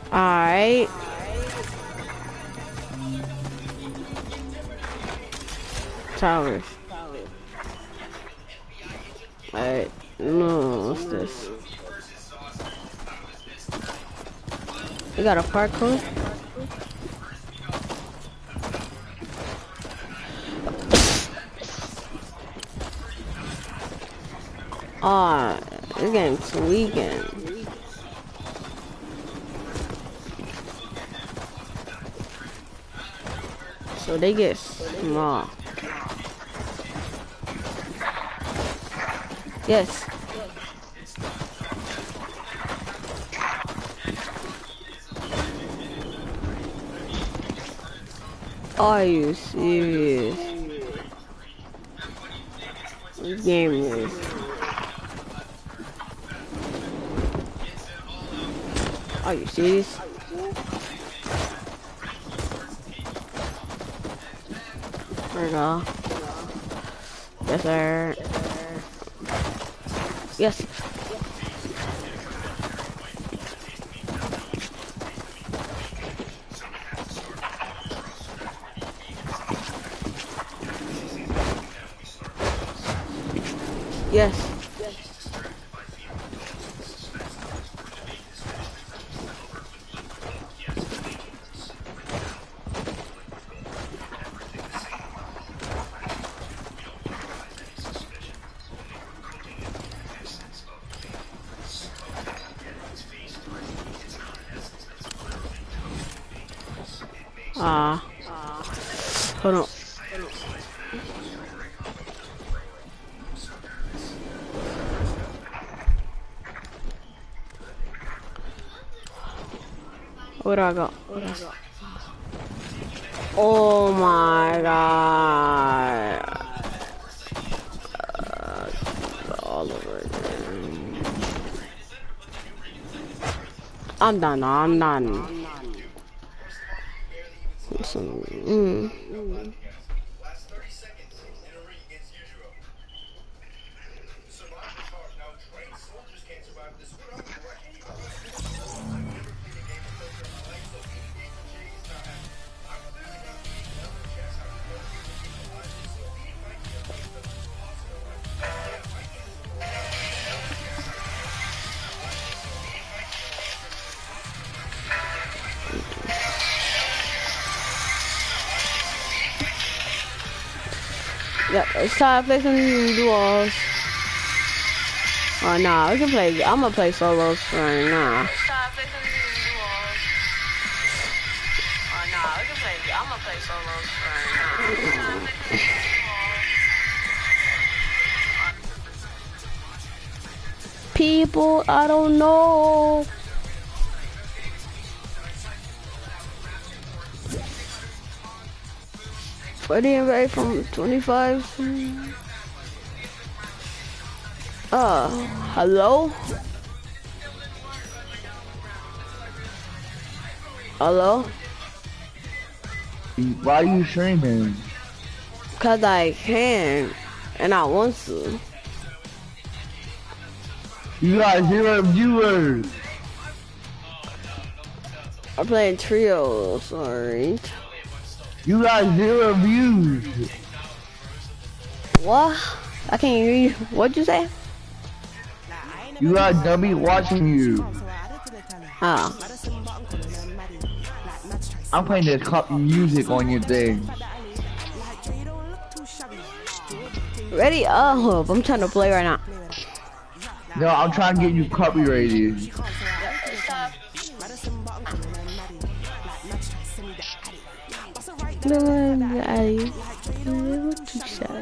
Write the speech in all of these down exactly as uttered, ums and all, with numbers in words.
Alright. Towers. Alright. No, what's this? We got a parkour. Ah, oh, this game's tweaking. So they get small. Yes. Are you serious? This game is. Are you serious? There we go. Yes, sir. Yes. Yes. Ah. Uh, hold on. Where do I go? Oh my god. Uh, all over again. I'm done. I'm done. Some, mm. Yep, it's time to play some duos. Oh nah, we can play. I'm gonna play solos right now. It's time to play some duos. Oh nah, we can play. I'm gonna play solos right now. People, I don't know. Freddie and Ray from twenty-five. Uh, hello? Hello? Why are you streaming? Cause I can, and I want to. You got zero viewers. I'm playing trios, sorry. You got zero views. What? I can't hear you. What'd you say? You got dummy watching you. Oh. I'm playing this copy music on your thing. Ready up. I'm trying to play right now. No, I'm trying to get you copyrighted. No, I too shy.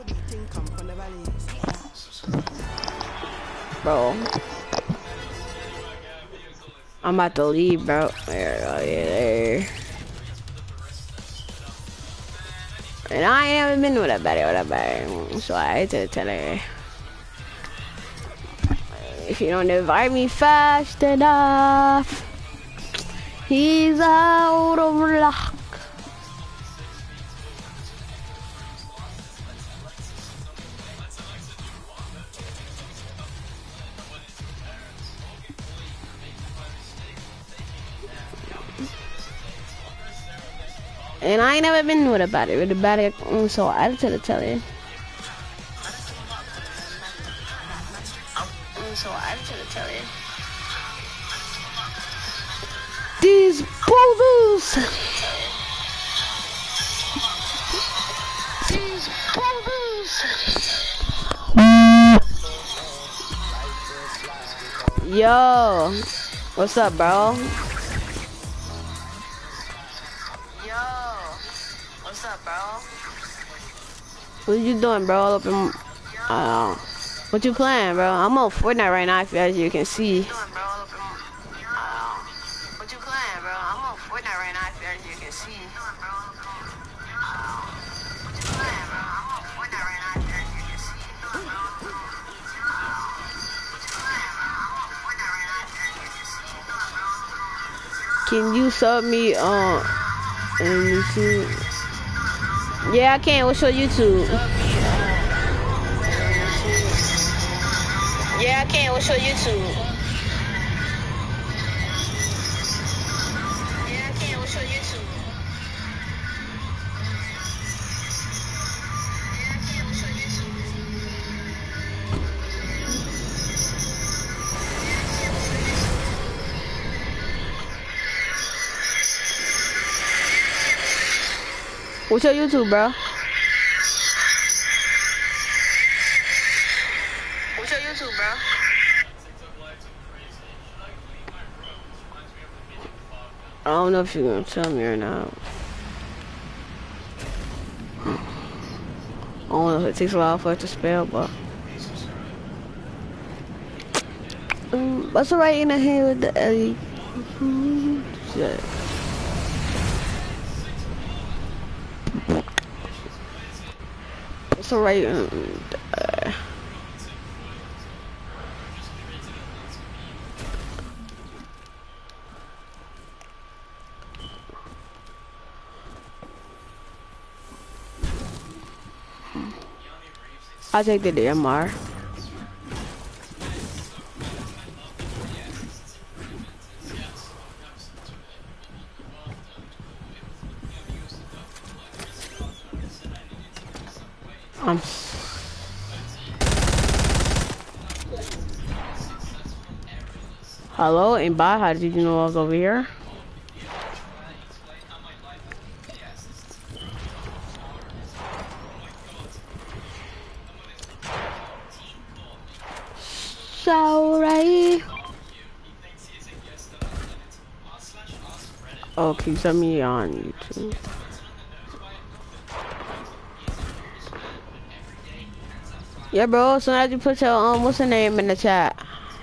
Bro, I'm about to leave, bro. There, oh, yeah, there. And I haven't been with a buddy, with a buddy. So I had to tell her, if you don't invite me fast enough, he's out of luck. And I ain't never been with a body. With a body, mm, so I added to the telly. Mm, so I added to the telly. These brothers. These brothers. Yo, what's up, bro? Yo, what's up, bro? What you doing, bro? All up in, uh, what you playing, bro? I'm on Fortnite right now, if as you can see. What you doing, bro? All up in, uh, what you playing, bro? I'm on Fortnite right now, if as you can see. Can you sub me on uh, YouTube? Yeah, I can. What's your YouTube? Yeah, I can. What's your YouTube? Yeah, I can. What's your YouTube? Yeah, I can. What's your YouTube? What's your YouTube, bro? What's your YouTube, bro? I don't know if you're gonna tell me or not. I don't know if it takes a while for it to spell, but um, what's alright in the hand with the Ellie? Shit. What's alright? Um, uh, I'll take the D M R. I'm Hello, and bye. How did you know I was over here? Sorry. Oh, can you send me on YouTube? Yeah, bro. So now you put your um, what's her name in the chat?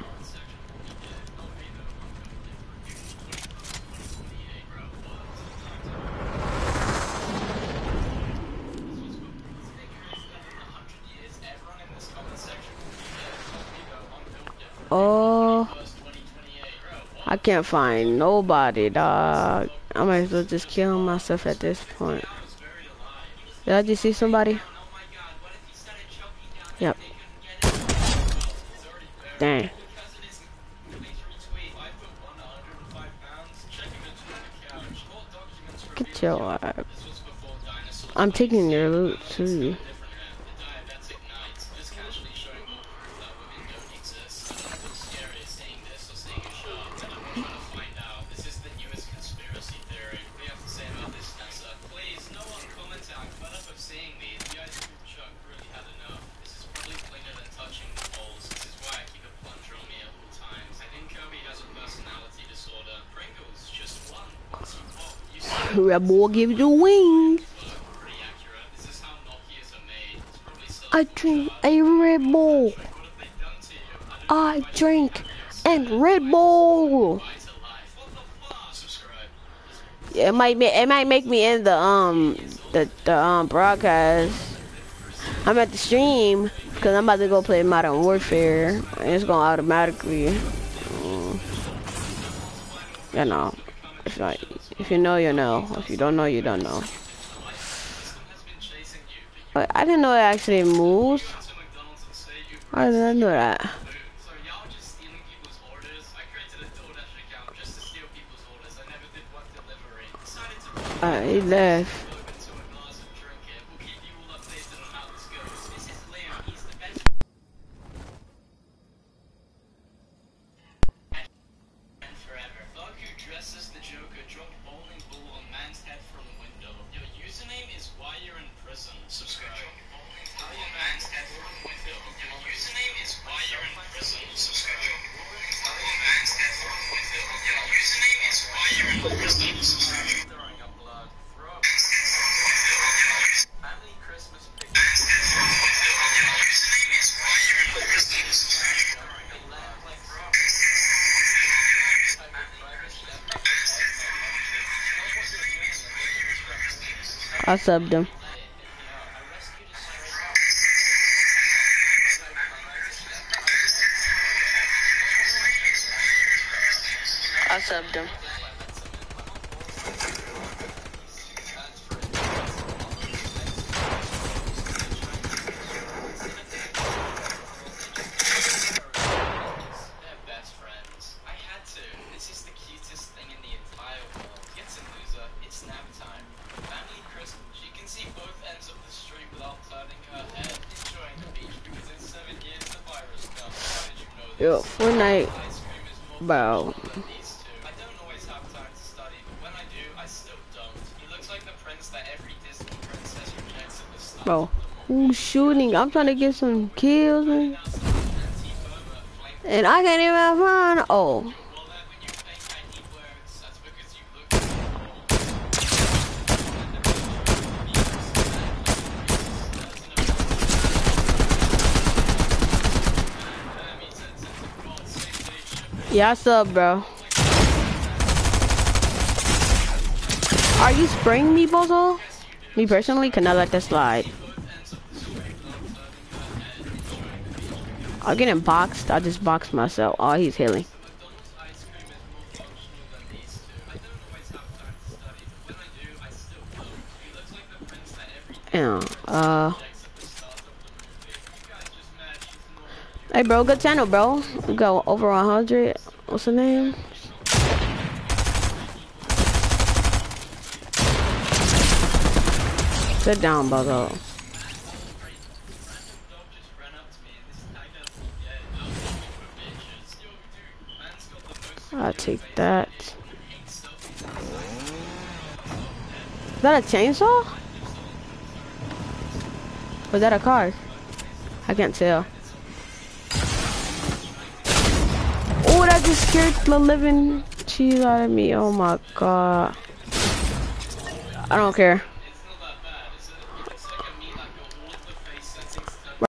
Oh, I can't find nobody, dog. I might as well just kill myself at this point. Did I just see somebody? Yep. Dang. Get your uh, I'm taking your loot too. Red Bull gives you wings. I drink a Red Bull. I drink and Red Bull. Yeah, it might be, it might make me end the um the the um broadcast. I'm at the stream because I'm about to go play Modern Warfare and it's gonna automatically. Um, you know, if like. If you know, you know. If you don't know, you don't know. I didn't know it actually moves. How did I know that? Uh, he left. I subbed him. I subbed him. Yo, Fortnite, bro. Bro, who's shooting? I'm trying to get some kills, man. And I can't even have fun. Oh. Yeah, I sub, bro. Are you spraying me, Bozo? Me personally cannot let that slide. I'm getting boxed. I just boxed myself. Oh, he's healing. Yeah. Uh. Hey, bro, good channel, bro. We got over one hundred. What's the name? Sit down, Bozo. I'll take that. Is that a chainsaw? Or is that a car? I can't tell. Oh, that just scared the living cheese out of me. Oh my god. I don't care.